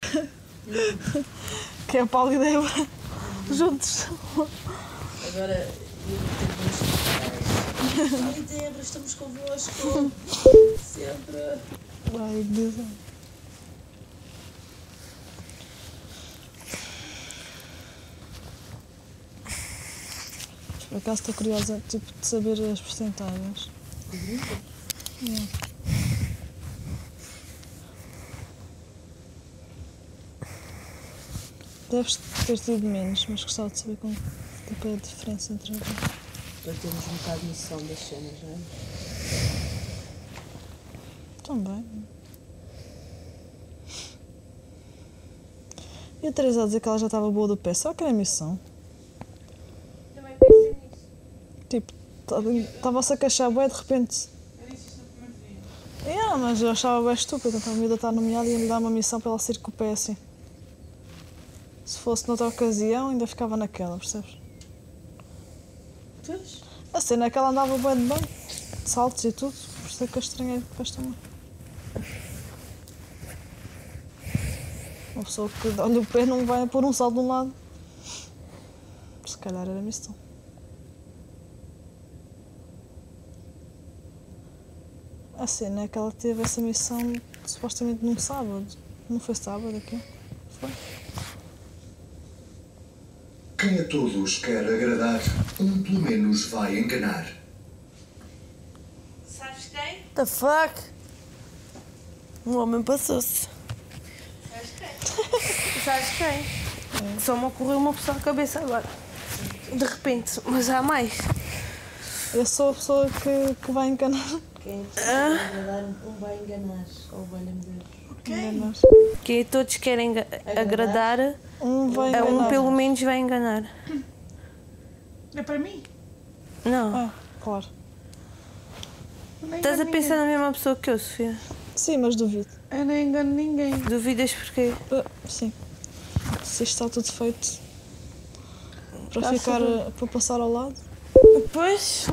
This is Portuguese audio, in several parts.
Que é a Paula e a Eva juntos. Agora, eu vou ter duas. Ai, Débora, estamos convosco. Sempre. Ai, Deus. Por acaso estou curiosa tipo, de saber as porcentagens. Yeah. Deves ter tido menos, mas gostava de saber como tipo, é a diferença entre as duas. Para termos um bocado de noção das cenas, não é? Também. E a Teresa a dizer que ela já estava boa do pé, só que era missão. Também pensei nisso. Tipo, estava-se a queixar bué de repente. Eu disse isso no primeiro dia. Mas eu achava bem estúpido, então a miúda está nomeada e ia-lhe dar uma missão para ela sair com o pé assim. Se fosse noutra ocasião, ainda ficava naquela, percebes? Pois. A cena é que ela andava bem de bem, de saltos e tudo, por isso é que eu estranhei depois também. Uma pessoa que olha o pé não vai pôr um salto de um lado. Se calhar era missão. A cena é que ela teve essa missão supostamente num sábado. Não foi sábado aqui? Foi? Quem a todos quer agradar, pelo menos vai enganar. Sabes quem? The fuck? Um homem passou-se. Sabes quem? Sabes quem? Só me ocorreu uma pessoa à cabeça agora. De repente, mas há mais. Eu sou a pessoa que vai enganar. Quem Agradar um vai enganar, ou valha-me Deus. Enganar. que todos querem agradar, Um vai a enganar. um pelo menos vai enganar. É para mim? Não. Ah, claro. Nem Estás a engano pensar ninguém. na mesma pessoa que eu, Sofia? Sim, mas duvido. Eu nem engano ninguém. Duvidas porquê? Sim. Se isto está tudo feito para Já ficar, sabia. para passar ao lado. Pois.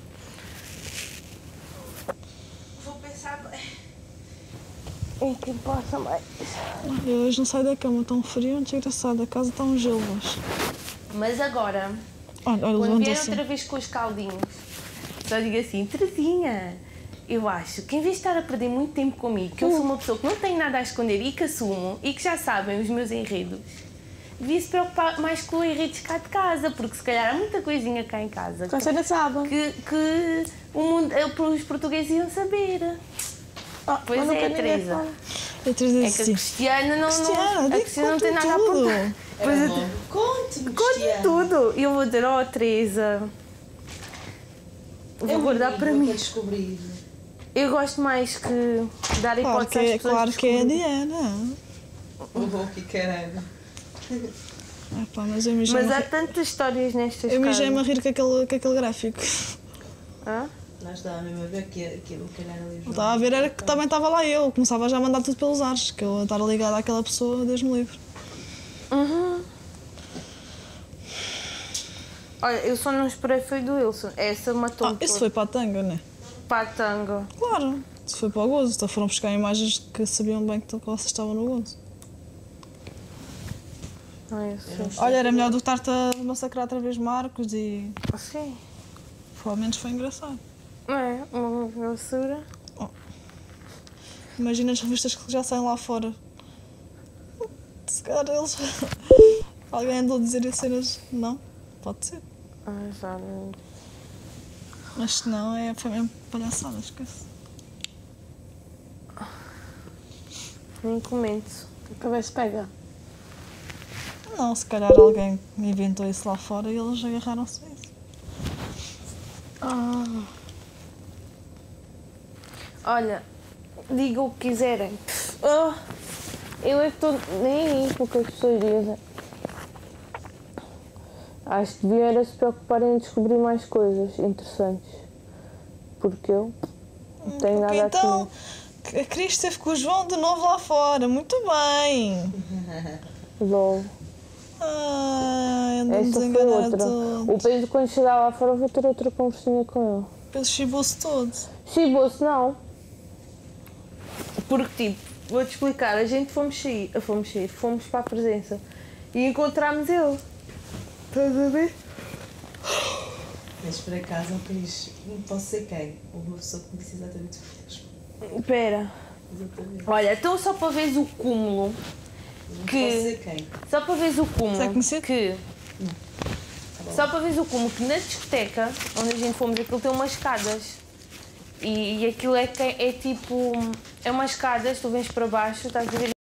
Vou pensar bem. Em que passa mais? Eu hoje não saio da cama, tão frio, não chego a sair da casa, está um gelo hoje. Mas agora, Olha, quando levanta vier assim. outra vez com os caldinhos, só digo assim, Terezinha, eu acho que em vez de estar a perder muito tempo comigo, que eu sou uma pessoa que não tem nada a esconder e que assumo e que já sabem os meus enredos, devia se preocupar mais com enredos cá de casa, porque se calhar há muita coisinha cá em casa Você ainda sabe. que o mundo, os portugueses iam saber. Pois mas nunca é, ninguém Teresa. fala. A Teresa É disse que a assim, Cristiana não, Cristiana, a diga, Cristiana não tem conta-me nada a tudo. apontar. Pois Era eu- logo. Conte-me, Conte Cristiano. tudo. E eu vou dizer, oh Teresa, vou guardar para mim. Para descobrir. Eu gosto mais que dar Claro hipótese que às é, pessoas claro que é a descobrirem. Diana. Oh, que caralho. Pá, mas eu mijei-me Mas a há rir- tantas histórias nestas eu mijei-me a casas. rir com aquele gráfico. Hã? Nós estávamos mesmo a ver que aquilo, calhar ali. Estava a ver, era que também estava lá eu. Começava já a mandar tudo pelos ares, que eu a estar ligada àquela pessoa, Deus me livre. Uhum. Olha, eu só não esperei foi do Wilson. Essa matou-me Isso foi para a tanga, não é? para a tanga. Claro, isso foi para o gozo. Então foram buscar imagens que sabiam bem que vocês estavam no gozo. Ai, eu sei. Olha, era melhor do que estar-te a massacrar outra vez Marcos e... Sim. Pelo menos foi engraçado. É, uma grossura. Imagina as revistas que já saem lá fora. Se calhar eles... Alguém andou a dizer as cenas... Não, pode ser. Ai, já não... Mas se não, foi mesmo palhaçada, esquece. Nem comento. Para ver se pega. Não, se calhar alguém inventou isso lá fora e eles agarraram-se a isso. Olha, diga o que quiserem. Oh, eu é que estou nem aí com o que as pessoas dizem. Acho que devia era se preocuparem em descobrir mais coisas interessantes. Porque eu não tenho Porque nada então, a a Cris esteve com o João de novo lá fora. Muito bem. comer. LOL. Ai, andamos Esta a foi enganar a outra. todos. O Pedro, quando chegar lá fora, vou ter outra conversinha com ele. Ele chibou-se todo. Chibou-se, não. Porque, tipo, vou-te explicar. A gente fomos para a presença e encontramos ele. Estás a ver? Mas por acaso não posso ser quem? Uma pessoa que me disse exatamente o mesmo. Espera. Exatamente. Olha, então só para veres o cúmulo Não que... posso ser quem? Só para veres o cúmulo Você é conhecido? que... Tá bom. Só para veres o cúmulo que na discoteca, onde a gente fomos, aquilo tem umas escadas. E aquilo é tipo... É umas escadas, tu vens para baixo, estás a ver?